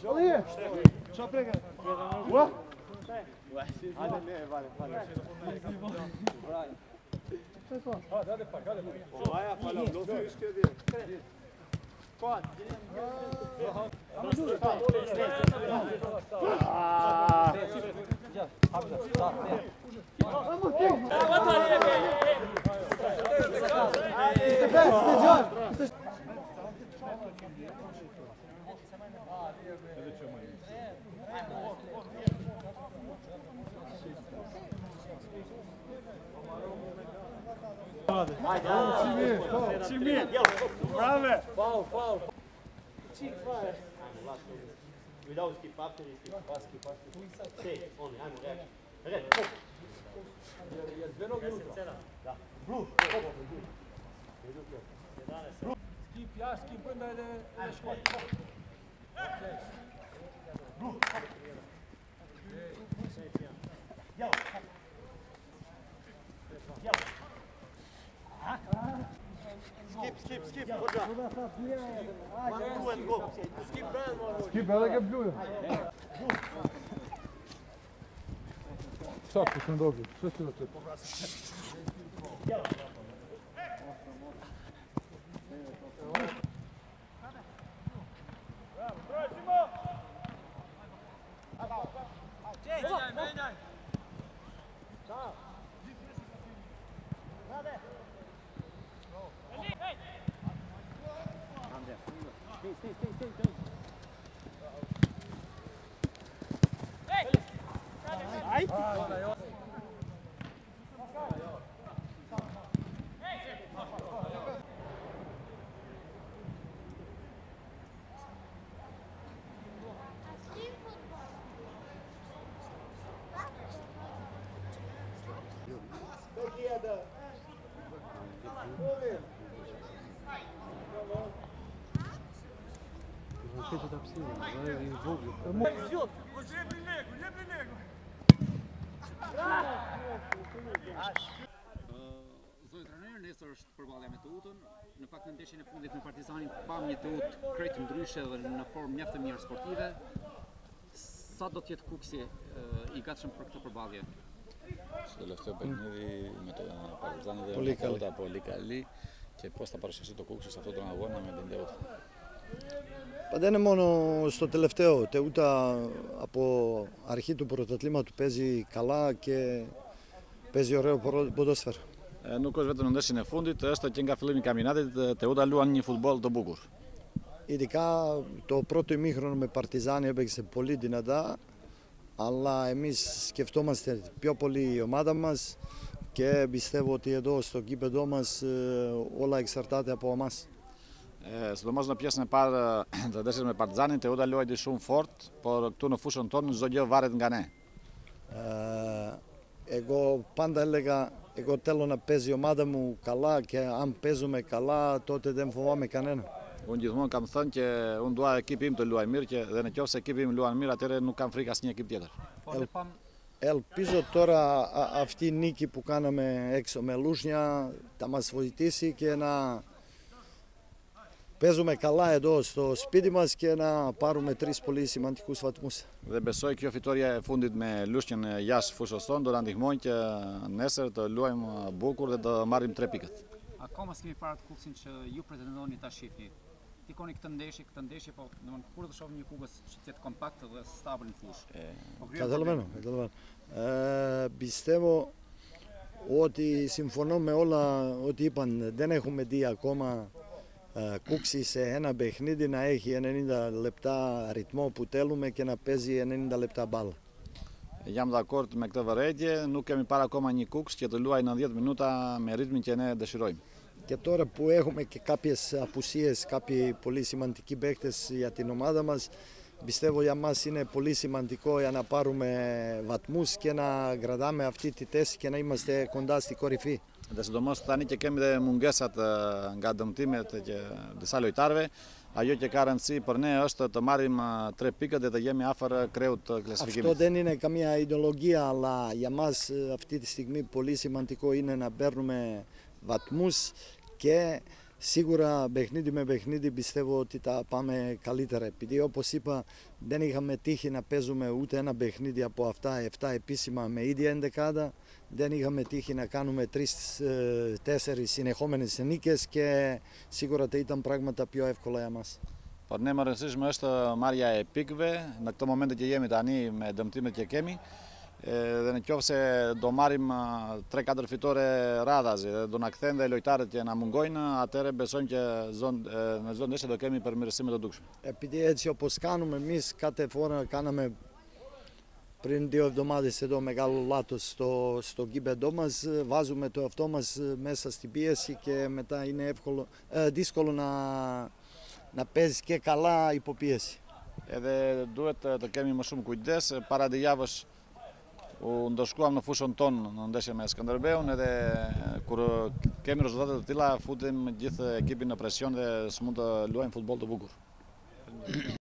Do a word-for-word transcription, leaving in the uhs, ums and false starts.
Allee, zo prikken. Wat? Ajde, ne, vale, vale. Hadi pak, hadi pak. Vai, falou, não viu isso que eu vi. Pode. Čimi, brave. Faul, faul. Čik, faul. Vidovski papir i paski papir. Sej, oni, ajmo, reći. Reći, je zvenog jutra. Da. Bluh, Skip, ja, skip, da je škod. Bluh. Jel. Jel. Skip, skip, skip. Hoca. One, two and go. Skip, Brian, one more. Skip, welke bloeien? Zakken zijn dood. Zo stil het. Stay, stay, stay, stay. Hey! Zoti trajner, nesër është përballja me Teutën. Në fakt në ndeshjen e fundit me Partizanin pam një Teutë krejt ndryshe dhe në formë mjaft të mirë sportive. Sa do të jetë Kuksi i gatshëm për këtë përballje? Στο τελευταίο παιχνίδι με τον Παρτιζάν δεν ήταν πολύ καλή και πώς θα παρουσιαστεί το Κούξι σε αυτόν τον αγώνα με την Τεούτα. Δεν είναι μόνο στο τελευταίο. Τεούτα από αρχή του πρωταθλήματος παίζει καλά και παίζει ωραίο ποδόσφαιρο. Nuk është vetëm në ndeshjen e fundit, është që nga fillimi i kampionatit Teuta luan një futboll të bukur. Ειδικά το πρώτο ημίχρονο με Παρτιζάνη έπαιξε πολύ δυνατά, αλλά εμείς σκεφτόμαστε πιο πολύ η ομάδα μας και πιστεύω ότι εδώ στο γήπεδο μας όλα εξαρτάται από εμάς. Sidomos në pjesën e parë të ndeshjes me Partizanin, Teuta luajti shumë fort, por këtu në fushën tonë çdo gjë varet nga ne. Εγώ πάντα έλεγα, εγώ θέλω να παίζει η ομάδα μου καλά και αν παίζουμε καλά τότε δεν φοβάμαι κανένα. Unë gjithmonë kam thënë që unë dua ekipi im të luajë mirë që dhe nëse ekipi im luan mirë, atëherë nuk kam frikë asnjë ekip tjetër. Ελπίζω τώρα αυτή η νίκη που κάναμε έξω με Λούσνια θα μας βοηθήσει και να παίζουμε καλά εδώ στο σπίτι μας και να πάρουμε τρεις πολύ σημαντικούς βαθμούς. Dhe besoj kjo fitoria e fundit me Lushnjën jashtë fushës tonë do na ndihmojnë që nesër të luajmë bukur dhe të marrim tre pikët. Akoma s'kemi parë të Kuksin që ju pretendoni ta shihni. Tikoni këtë ndeshje, këtë ndeshje, po domethënë kur të shohim një Kukës që të jetë kompakt dhe stabil në fushë. Καταλαβαίνω, καταλαβαίνω. Ε, πιστεύω ότι συμφωνώ με όλα ό,τι είπαν. Δεν έχουμε δει ακόμα ε, Κούξη σε ένα παιχνίδι να έχει ενενήντα λεπτά ρυθμό που θέλουμε και να παίζει ενενήντα λεπτά μπάλα. Jam dakord me këtë vërejtje, nuk kemi parë akoma një Kuks që të luajë nëntëdhjetë minuta me ritmin që ne dëshirojmë. Και τώρα που έχουμε και κάποιες απουσίες, κάποιοι πολύ σημαντικοί παίκτες για την ομάδα μας, πιστεύω για μας είναι πολύ σημαντικό για να πάρουμε βαθμούς και να κρατάμε αυτή τη θέση και να είμαστε κοντά στη κορυφή. Dhe sidomos tani që kemi dhe mungesat nga dëmtimet që disa lojtarëve, ajo që ka rëndësi për ne është të marrim tre pikët dhe të jemi afër kreut të klasifikimit. Αυτό δεν είναι καμία ιδεολογία, αλλά για μας αυτή τη στιγμή πολύ σημαντικό είναι να παίρνουμε βαθμούς και σίγουρα παιχνίδι με παιχνίδι πιστεύω ότι τα πάμε καλύτερα. Επειδή όπως είπα δεν είχαμε τύχει να παίζουμε ούτε ένα παιχνίδι από αυτά επτά επίσημα με ίδια ενδεκάδα. Δεν είχαμε τύχει να κάνουμε τρεις-τέσσερις συνεχόμενες νίκες και σίγουρα τα ήταν πράγματα πιο εύκολα για μας. Podnemo rëndësishme është marrja e pikëve. Në këtë moment që jemi tani me dëmtimet që kemi, dhe në qoftë se do marrim tre katër fitore radhazi dhe do na kthejnë dhe lojtarët që na mungojnë, atëherë besojmë që zonë, në çdo ndeshje do kemi përmirësime të dukshme. Επειδή έτσι όπως κάνουμε εμείς κάθε φορά κάναμε πριν δύο εβδομάδες εδώ μεγάλο λάθος στο, στο γήπεδό μας, βάζουμε το εαυτό μας μέσα στην πίεση και μετά είναι εύκολο, ε, δύσκολο να, να παίζεις και καλά υποπίεση. Edhe duhet të kemi më shumë kujdes. Para dy javësh u ndërshkuam në fushën tonë në ndeshje me Skënderbeun, edhe kur kemi rezultate të tilla futim gjithë ekipin në presion dhe s'mund të luajmë futboll të bukur.